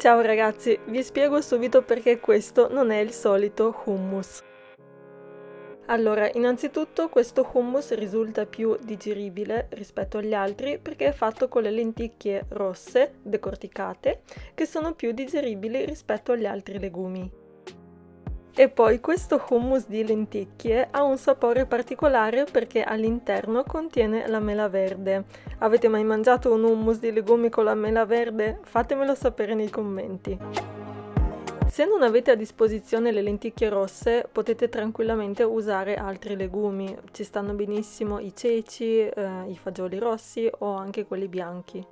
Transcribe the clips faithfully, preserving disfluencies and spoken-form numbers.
Ciao ragazzi, vi spiego subito perché questo non è il solito hummus. Allora, innanzitutto questo hummus risulta più digeribile rispetto agli altri perché è fatto con le lenticchie rosse decorticate che sono più digeribili rispetto agli altri legumi. E poi questo hummus di lenticchie ha un sapore particolare perché all'interno contiene la mela verde. Avete mai mangiato un hummus di legumi con la mela verde? Fatemelo sapere nei commenti. Se non avete a disposizione le lenticchie rosse potete tranquillamente usare altri legumi. Ci stanno benissimo i ceci, eh, i fagioli rossi o anche quelli bianchi.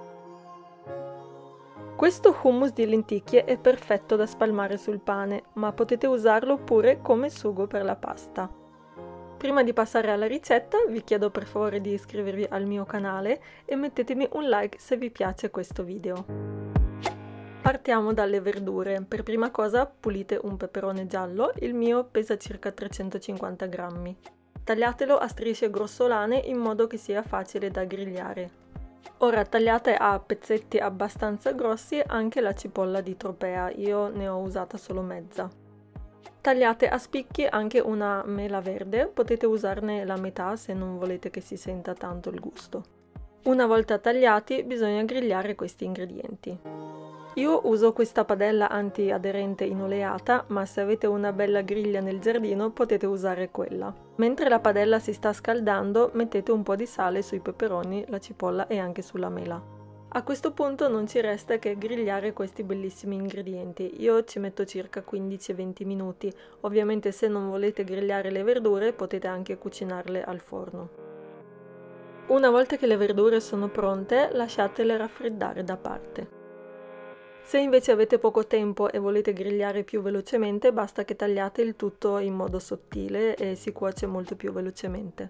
Questo hummus di lenticchie è perfetto da spalmare sul pane, ma potete usarlo pure come sugo per la pasta. Prima di passare alla ricetta vi chiedo per favore di iscrivervi al mio canale e mettetemi un like se vi piace questo video. Partiamo dalle verdure. Per prima cosa pulite un peperone giallo, il mio pesa circa trecentocinquanta grammi. Tagliatelo a strisce grossolane in modo che sia facile da grigliare. Ora tagliate a pezzetti abbastanza grossi anche la cipolla di tropea, io ne ho usata solo mezza. Tagliate a spicchi anche una mela verde, potete usarne la metà se non volete che si senta tanto il gusto. Una volta tagliati bisogna grigliare questi ingredienti. Io uso questa padella antiaderente in oleata, ma se avete una bella griglia nel giardino potete usare quella. Mentre la padella si sta scaldando, mettete un po' di sale sui peperoni, la cipolla e anche sulla mela. A questo punto non ci resta che grigliare questi bellissimi ingredienti. Io ci metto circa quindici venti minuti. Ovviamente se non volete grigliare le verdure potete anche cucinarle al forno. Una volta che le verdure sono pronte, lasciatele raffreddare da parte. Se invece avete poco tempo e volete grigliare più velocemente, basta che tagliate il tutto in modo sottile e si cuoce molto più velocemente.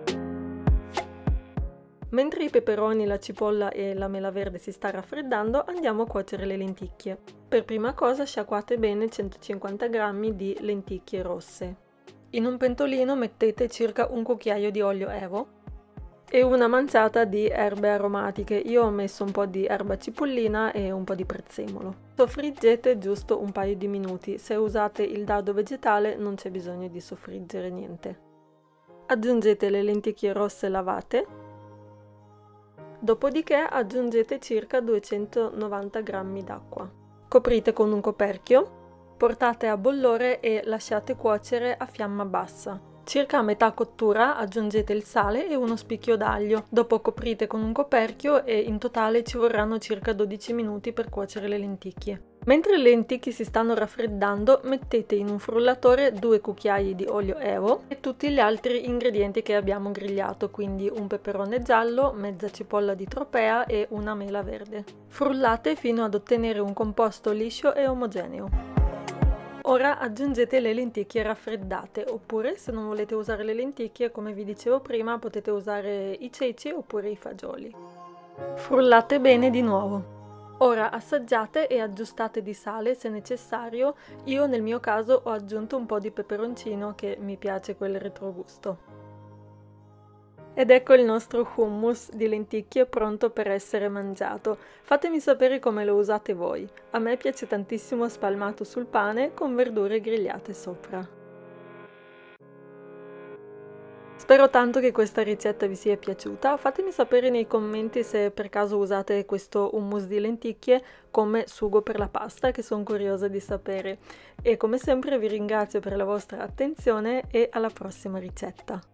Mentre i peperoni, la cipolla e la mela verde si sta raffreddando, andiamo a cuocere le lenticchie. Per prima cosa sciacquate bene centocinquanta grammi di lenticchie rosse. In un pentolino mettete circa un cucchiaio di olio evo e una manciata di erbe aromatiche. Io ho messo un po' di erba cipollina e un po' di prezzemolo. Soffriggete giusto un paio di minuti, se usate il dado vegetale non c'è bisogno di soffriggere niente. Aggiungete le lenticchie rosse lavate, dopodiché aggiungete circa duecentonovanta grammi d'acqua. Coprite con un coperchio, portate a bollore e lasciate cuocere a fiamma bassa. Circa a metà cottura aggiungete il sale e uno spicchio d'aglio, dopo coprite con un coperchio e in totale ci vorranno circa dodici minuti per cuocere le lenticchie. Mentre le lenticchie si stanno raffreddando, mettete in un frullatore due cucchiai di olio evo e tutti gli altri ingredienti che abbiamo grigliato, quindi un peperone giallo, mezza cipolla di tropea e una mela verde. Frullate fino ad ottenere un composto liscio e omogeneo. Ora aggiungete le lenticchie raffreddate, oppure se non volete usare le lenticchie, come vi dicevo prima, potete usare i ceci oppure i fagioli. Frullate bene di nuovo. Ora assaggiate e aggiustate di sale se necessario. Io nel mio caso ho aggiunto un po' di peperoncino che mi piace quel retrogusto. Ed ecco il nostro hummus di lenticchie pronto per essere mangiato. Fatemi sapere come lo usate voi. A me piace tantissimo spalmato sul pane con verdure grigliate sopra. Spero tanto che questa ricetta vi sia piaciuta. Fatemi sapere nei commenti se per caso usate questo hummus di lenticchie come sugo per la pasta, che sono curiosa di sapere. E come sempre vi ringrazio per la vostra attenzione e alla prossima ricetta.